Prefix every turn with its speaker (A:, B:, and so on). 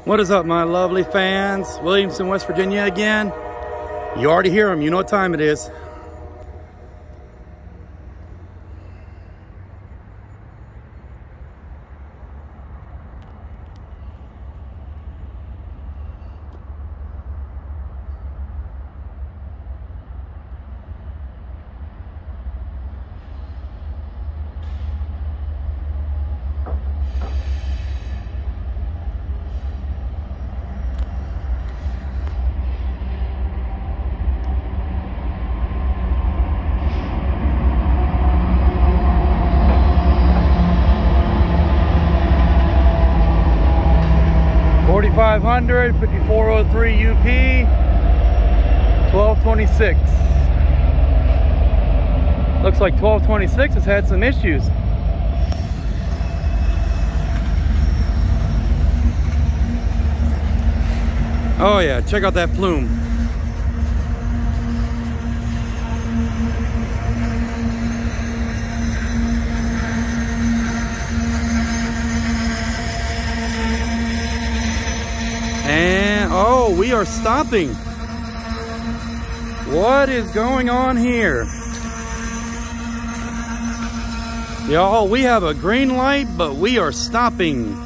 A: What is up, my lovely fans? Williamson, West Virginia again. You already hear them. You know what time it is. $4,500, 5403 UP, 1226. Looks like 1226 has had some issues. Oh yeah, check out that plume. And oh, we are stopping. What is going on here? Y'all, we have a green light, but we are stopping.